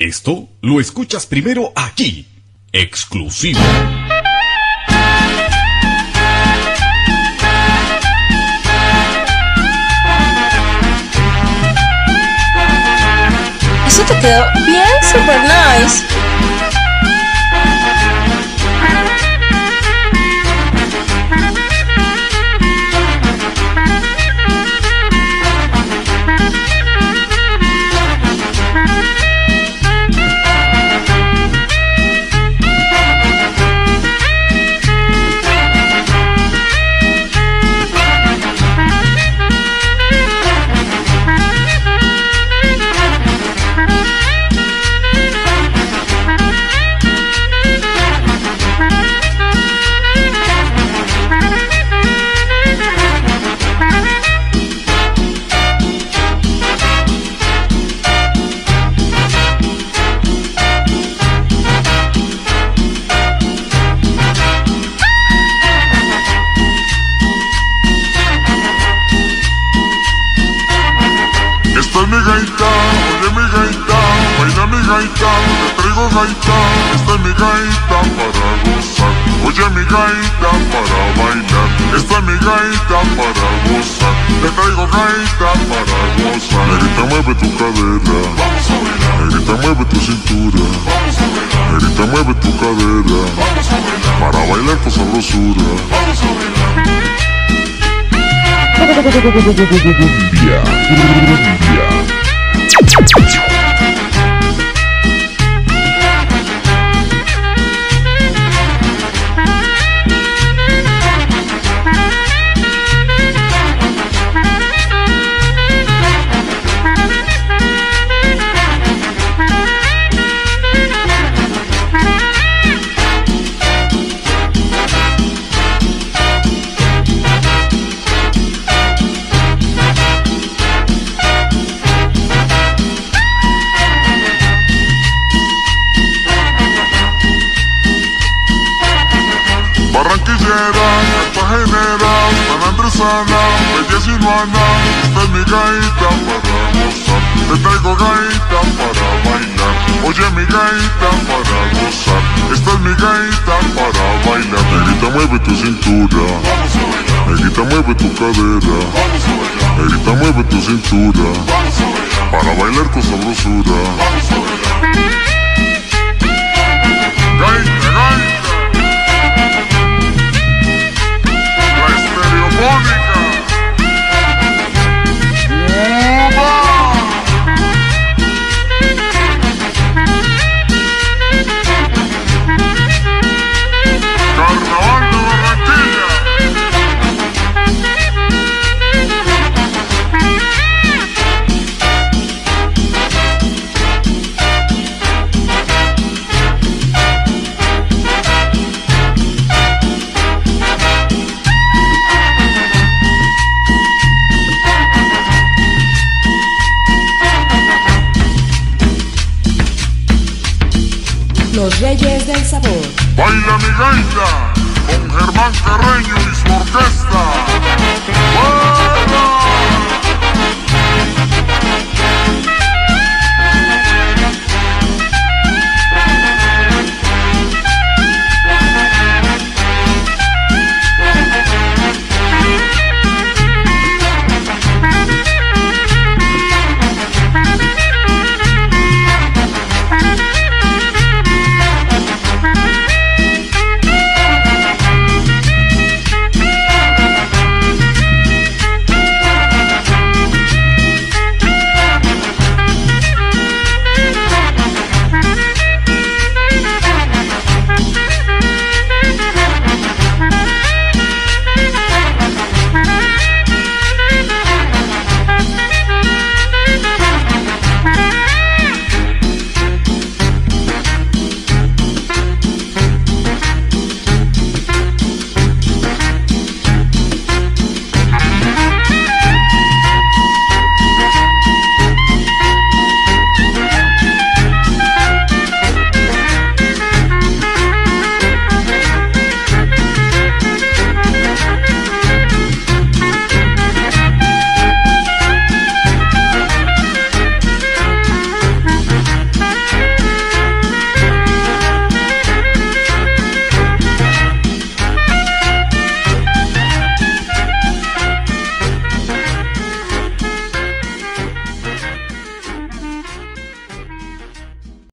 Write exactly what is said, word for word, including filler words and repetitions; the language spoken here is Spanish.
Esto lo escuchas primero aquí, exclusivo. Eso te quedó bien, super nice. Mi gaita, oye mi gaita, baila mi gaita, te traigo gaita, esta es mi gaita para gozar. Oye mi gaita para bailar, esta es mi gaita para gozar. Te traigo gaita para gozar. Negrita mueve tu cadera, vamos a bailar. Negrita mueve tu cintura, vamos a bailar. Negrita mueve tu cadera, vamos a bailar. Para bailar con sabrosura, vamos a bailar. Cumbia, cumbia. Barranquillera, cartagenera, sanandresana, bella sinuana, esta es mi gaita para gozar. Te traigo gaita para bailar, oye mi gaita para gozar. Esta es mi gaita para bailar. Negrita mueve tu cintura, vamos a bailar. Negrita mueve tu cadera, vamos a bailar. Negrita mueve tu cintura, vamos a bailar. Para bailar con sabrosura, vamos a bailar. Gaita, gaita. Mónica. Carnaval de Barranquilla. Los Reyes del Sabor. Baila mi gaita con Germán Carreño y su orquesta. ¡Oh!